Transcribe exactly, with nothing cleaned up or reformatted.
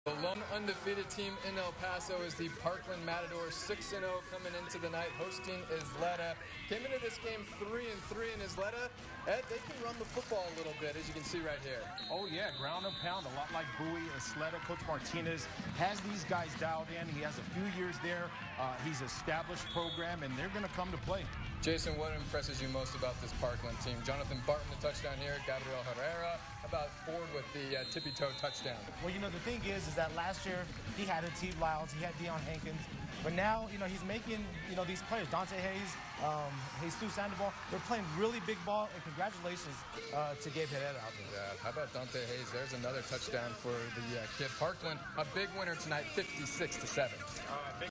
The lone undefeated team in El Paso is the Parkland Matadors, six and oh coming into the night, hosting Isleta. Came into this game three and three in Isleta. Ed, they can run the football a little bit, as you can see right here. Oh, yeah, ground and pound, a lot like Bowie, Isleta. Coach Martinez has these guys dialed in. He has a few years there. Uh, he's established program, and they're going to come to play. Jason, what impresses you most about this Parkland team? Jonathan Barton, the touchdown here. Gabriel Herrera. How about Ford with the uh, tippy-toe touchdown? Well, you know, the thing is, is that last year he had Atieve Lyles, he had Deion Hankins, but now, you know, he's making, you know, these players, Dante Hayes, um, Jesus Sandoval, they're playing really big ball, and congratulations uh, to Gabe Herrera out there. Yeah, how about Dante Hayes? There's another touchdown for the uh, kid. Parkland, a big winner tonight, fifty-six to seven. Uh,